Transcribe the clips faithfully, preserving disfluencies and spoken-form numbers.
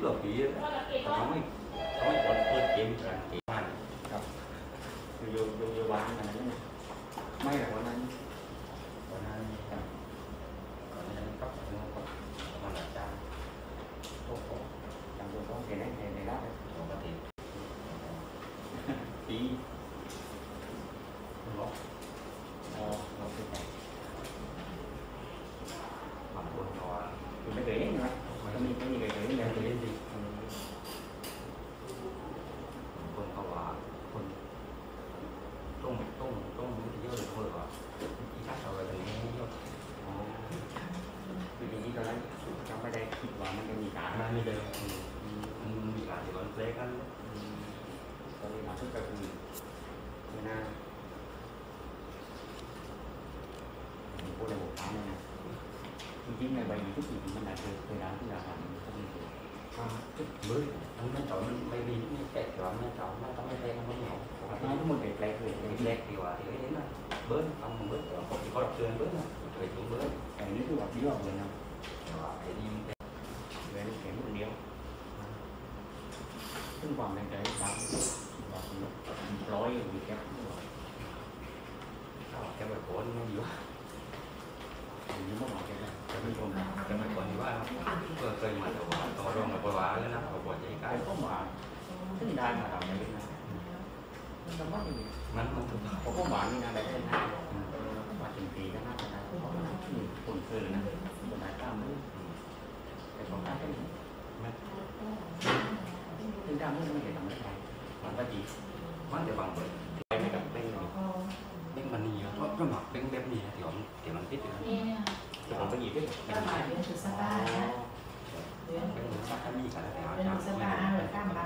หลอกผีเขาไม่เขาไม่กดเปิดเกมกันเกมมันครับโยโยโยวางอะไรนั่นไม่หรอกวันนั้นวันนั้นครับวันนั้นก็มันหลับจ้าโอ้โหจำตัวต้องเห็นได้เห็นได้แล้วปกติปีหลอกอ๋อเราเป็นไงบางคนก็คือไม่เคยเห็นใช่ไหมก็มีก็มีเคยเห็นเลยเคยเห็นสิคนเขาว่าคนต้องต้องต้องรู้เยอะเลยคนว่าอีกอะไรแบบนี้เยอะคือทีนี้ตอนนั้นเราไม่ได้คิดว่ามันจะมีการไม่ได้มันมีการที่มันเล็กกันตอนนี้มาทุกก็คือไม่น่าพูดในบทความเลยนะจริงๆในใบนี้ทุกสิ่งมันได้เคยเคยได้ที่เราทำก็มีอยู่ก็มือมันไม่จ่อมันไม่ดีไม่แตกจ่อไม่จ่อไม่ต้องไม่แตกมันไม่เหนียวnó có một cái plek rồi cái plek thì là thì cái đến là bớt không một bớt còn chỉ có đọc trường bớt nữa phải xuống bớt cái nước thì đọc đi vào rồi nào để đi về cái một điều không còn cái cái đám và lối bị kẹp cái bài cổ nó nhiều nhưng mà cái này cái bên còn cái bài còn thìว่าเคยเคยมาแต่ว่าต่อรองกับว่าแล้วนะเขาบอกใจกายก็มาถึงได้มาทำอย่างนี้นะมันมันผมก็หวานนี่นะแบบนี้นะหวานจริงๆก็น่าจะได้เพราะว่าคนเคยนะคนไหนกล้ามมือแต่ของกล้ามก็ไม่ถึงกล้ามมือไม่เห็นทำไม่ได้มันก็ดีมันจะบางเลยไม่กับเป้งเลยเป้งมันนี่เยอะเพราะหมักเป้งแบบนี้เดี๋ยวเดี๋ยวมันติดเลยเดี๋ยวผมไปหยิบด้วยเป็นหมายเป็นสุดสบายนะเป็นสุดสบายมีกันแล้วเป็นสุดสบายเหมือนกล้ามบาง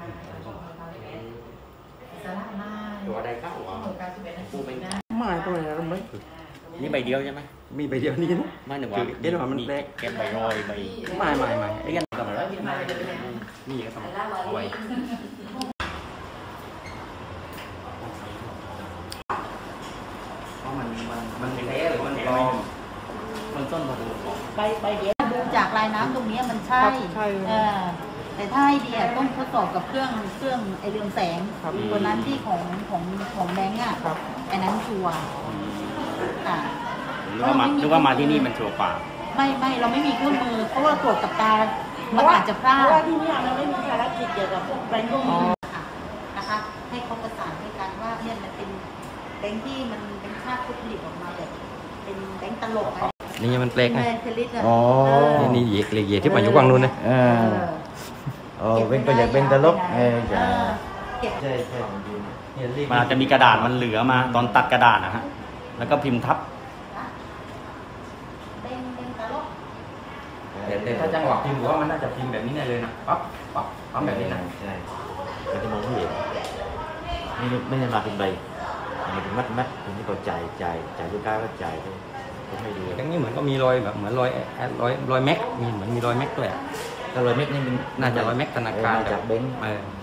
ตัวใดก็หัวปูเป็นไม่ตัวไหนเราไม่นี่ใบเดียวใช่ไหมมีใบเดียวนี่นะไม่หนึ่งวันเดี๋ยวมันแตกแกมใบรอยใบไม่ไม่ไม่ไอ้กันทำอะไรนี่ก็ทำไว้เพราะมันมันมันเป็นแท้หรือมันปลอมมันต้นมาดูใบใบเดียวดูจากลายน้ำตรงนี้มันใช่แต่ถ้าให้ดีต้องทดสอบกับเครื่องเครื่องไอเรืองแสงตัวนั้นที่ของของของแบงก์อ่ะไอนั้นชัวร์ค่ะนึกว่ามานึกว่ามาที่นี่มันชัวร์กว่าไม่ไม่เราไม่มีเครื่องมือเพราะว่าตรวจกับตามันอาจจะพลาดเพราะว่าที่นี่เราไม่มีภารกิจเกี่ยวกับพวกแบงก์พวกนี้นะคะให้เขาประสานด้วยกันว่าเนี่ยมันเป็นแบงก์ที่มันเป็นชาติผลิตออกมาแบบเป็นแบงก์ตลกนี่มันเล็กไงอ๋อนี่เหยียดเหยียดที่มาอยู่กวางนู้นนะเออเป็นตัวอย่างเป็นตลกเออใช่ใช่ใช่มันอาจจะมีกระดาษมันเหลือมาตอนตัดกระดาษนะฮะแล้วก็พิมพ์ทับแต่ถ้าจังหวะพิมพ์ว่ามันน่าจะพิมพ์แบบนี้ได้เลยนะปั๊บปั๊บปั๊บแบบนี้นะใช่ก็จะมองไม่เห็นไม่ไม่ได้มาเป็นใบมันเป็นมัดมัดผมนี่ก็จ่ายจ่ายจ่ายลูกค้าก็จ่ายก็ให้ดูอย่างนี้เหมือนก็มีรอยแบบเหมือนรอยรอยรอยแม็กมีเหมือนมีรอยแม็กด้วยแต่รอยแม็กนี่มันน่าจะรอยแม็กธนาคารจากเบงค์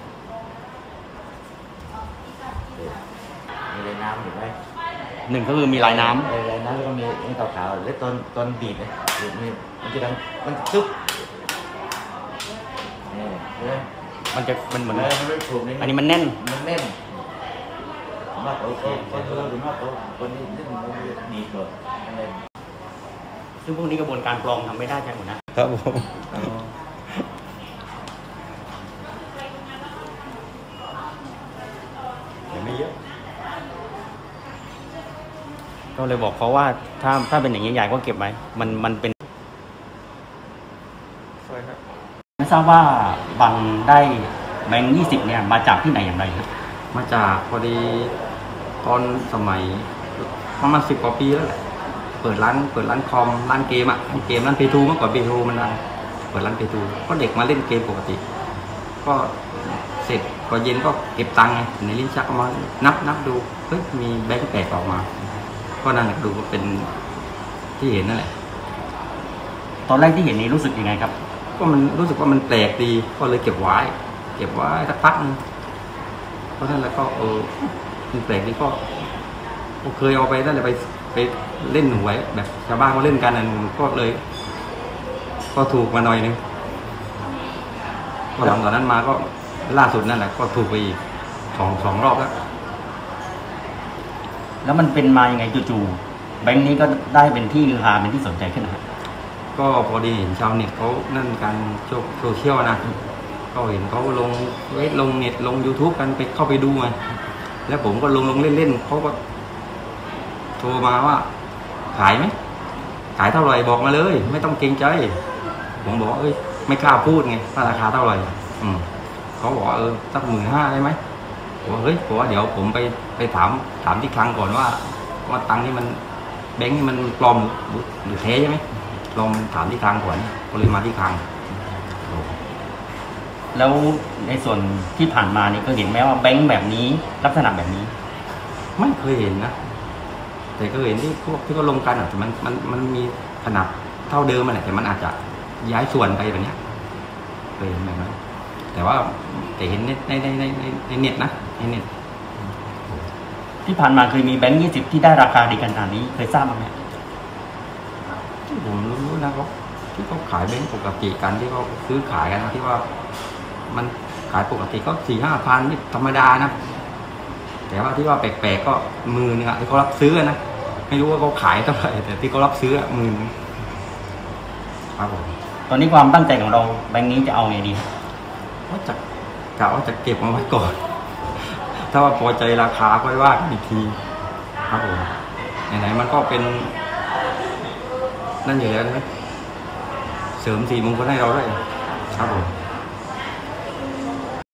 มีลายน้ำอยู่ไหมหนึ่งก็คือมีลายน้ำลายน้ำแล้วก็มีนี่ขาวๆแล้วตอนตอนบีบเนี่ยมันมันจะดังมันจุ๊บมันจะมันเหมือนอันนี้มันแน่นมันแน่นมากกว่าคนเยอะหรือมากกว่าคนนี้ซึ่งมันดีกว่าซึ่งพวกนี้กระบวนการปลอมทำไม่ได้ใช่ไหมนะครับผมไม่เยอะก็เลยบอกเขาว่าถ้าถ้าเป็นอย่างนี้ใหญ่ก็เก็บไว้มันมันเป็นไม่ทราบว่าบังได้แบงค์ยี่สิบเนี่ยมาจากที่ไหนอย่างไรมาจากพอดีตอนสมัยประมาณสิบกว่าปีแล้วแหละเปิดร้านเปิดร้านคอมร้านเกมอ่ะร้านเกมร้านเพย์ทูเมื่อก่อนเพย์ทูมันดังเปิดร้านเพย์ทูก็เด็กมาเล่นเกมปกติก็เสร็จพอเย็นก็เก็บตังค์ในลิ้นชักมานับนับดูเฮ้ยมีแบงค์แตกออกมาก็นั่นแหละดูว่าเป็นที่เห็นนั่นแหละตอนแรกที่เห็นนี้รู้สึกยังไงครับก็มันรู้สึกว่ามันแปลกดีก็เลยเก็บไว้เก็บไว้สักพักนึงเพราะฉะนั้นแล้วก็เออมันแปลกดีก็เคยเอาไปนั่นเลยไปไปเล่นหวยแบบชาวบ้านเขาเล่นกันนั่นก็เลยก็ถูกมาหน่อยนึงก็หลังตอนนั้นมาก็ล่าสุดนั่นแหละก็ถูกไปอีกสองสองรอบแล้วแล้วมันเป็นมายังไงจู่ๆแบงค์นี้ก็ได้เป็นที่ฮือฮาเป็นที่สนใจขึ้นนะครับก็พอดีเห็นชาวเน็ตเขานั่นการโซเชียลนะก็เห็นเขาลงเว็บลงเน็ตลง ยูทูบ กันไปเข้าไปดูไงแล้วผมก็ลงลงเล่นๆเขาก็โทรมาว่าขายไหมขายเท่าไหร่บอกมาเลยไม่ต้องเกรงใจผมบอกว่าเอ้ยไม่กล้าพูดไงว่าราคาเท่าไหร่อืมเขาบอกเออสักหมื่นห้าได้ไหมผมว่าเฮ้ยผมว่าเดี๋ยวผมไปไปถามถามที่คลังก่อนว่าว่าตังค์นี่มันแบงค์นี่มันปลอมหรือแท้ใช่ไหมลองถามที่คลังก่อนก็เลยมาที่คลังแล้วในส่วนที่ผ่านมานี่ก็เห็นไหมว่าแบงค์แบบนี้ลักษณะแบบนี้ไม่เคยเห็นนะแต่ก็เห็นที่พวกที่เขาลงกันอ่ะแต่มันมันมันมีขนาดเท่าเดิมมันแหละแต่มันอาจจะย้ายส่วนไปแบบนี้เคยเห็นไหมแต่ว่าแต่เห็นในในในในในเน็ตนะในเน็ตที่ผ่านมาเคยมีแบงค์ยี่สิบที่ได้ราคาดีขนาดนี้เคยทราบไหมที่ผมรู้นะเขาที่เขาขายแบงค์ปกติกันที่เขาซื้อขายกันที่ว่ามันขายปกติก็สี่ห้าพันนี่ธรรมดานะแต่ว่าที่ว่าแปลกๆก็มือนึงอะที่เขารับซื้อนะไม่รู้ว่าเขาขายเท่าไหร่แต่ที่เขารับซื้อมือนึงครับผมตอนนี้ความตั้งใจของเราแบงค์นี้จะเอาไงดีว่าจะกะว่าจะเก็บมาไว้ก่อนถ้าว่าพอใจราคาค่อยว่ากันอีกทีครับผมไหนๆมันก็เป็นนั่นอยู่แล้วนะเสริมสีมงคลให้เราด้วยครับผม